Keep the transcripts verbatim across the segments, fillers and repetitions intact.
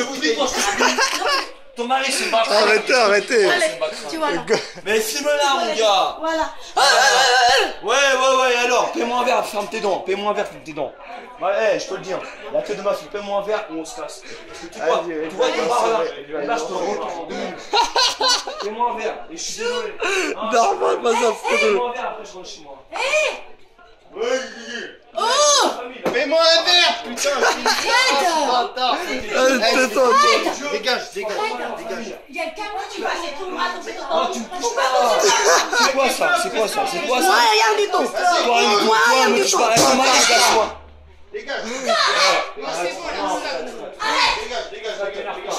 te prie, toi, je te prie. Ton mari, c'est pas grave. Arrêtez, arrêtez. Tu vois là. Mais filme-la, mon gars. Voilà. Ouais, ouais, ouais, alors, paie-moi un verre, ferme tes dents. Paie-moi un verre, ferme tes dents. Ouais, hey, je peux le dire. La tête de ma fille, paie-moi un verre ou on se casse. Parce que tu vois, tu vois, il part là. Et là, je te le retourne en deux minutes. Paie-moi un verre. Et je suis désolé. Normal, pas ça, Paie-moi un verre, après je rentre chez moi. Hé. Ouais, Oh. Fais-moi un verre, putain. Arrête. Allez, tais-toi. Dégage, dégage, dégage. Il y a le camion, tu vas c'est tout le mal, on fait tout Oh, tu me touches pas. C'est quoi ça? C'est quoi ça? C'est quoi ça? Moi, rien du tout. Toi, rien du tout. Toi, me touche pas. Ton mari, casse-toi. Dégage. Arrête. Dégage, dégage, dégage.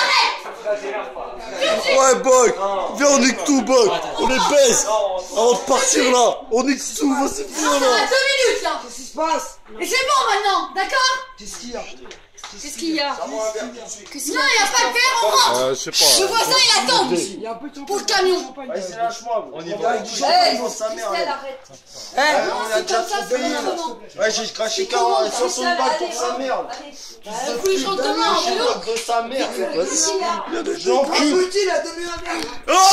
Ouais, Bog. Viens, on nique tout, Bog. On les baise. Avant de partir là. On nique tout, vas-y, viens Ça va là. deux minutes là. Qu'est-ce qui se passe? Et c'est bon maintenant, d'accord? Qu'est-ce qu'il y a? Qu'est-ce qu'il y a? Fais-moi un verre tout de suite. Non, il n'y a pas de verre, on rentre. Euh, je sais pas. Le voisin, il attend. Il y a un peu de champagne. Pour le camion. Vas-y, lâche-moi. On y va. Hey, sa mère. arrête. On a C'est déjà comme ça, trop c'est payé. comment? Ouais, j'ai craché quarante, soixante balles pour sa mère. Vous voulez que je rentre comment, en vélo? De sa mère. J'en prie. Petit, il a donné un verre.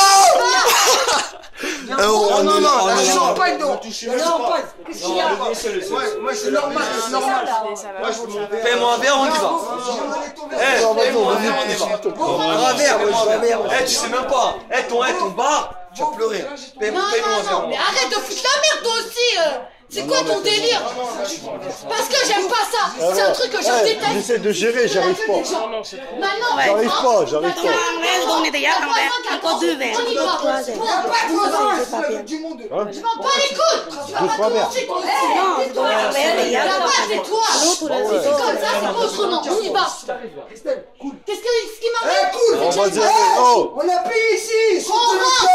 Eh, on non, est non, là, on la est là. Champagne, non. touchez La même champagne. pas. Qu'est-ce qu'il y a? Ouais, moi, C'est normal, c'est normal. Moi, je veux mon verre. Paie-moi un verre, on y va. Eh, Non, vas-y, paie-moi un vas-y, verre, on y va. s'il te plaît. Un verre, paie-moi un verre. Eh, tu sais même pas. Eh, ton, eh, ton bar, tu vas pleurer. Paie- Non, Paie-moi un non, verre. non, mais arrête de foutre la merde toi aussi. euh. C'est quoi ton délire? Parce que j'aime pas ça. C'est un truc que je Eh, déteste. j'essaie de gérer, j'arrive pas. Maintenant, J'arrive pas, j'arrive pas. On est déjà encore deux verres. On y va. Du monde. Je m'en bats les couilles. Tu vas pas commencer toi aussi. C'est toi. Là-bas, c'est toi. C'est comme ça, c'est pas autrement. On y va. Christelle, cool. Qu'est-ce que- ce qui Eh, m'arrive? cool. On va dire, oh. On a payé ici. On rentre.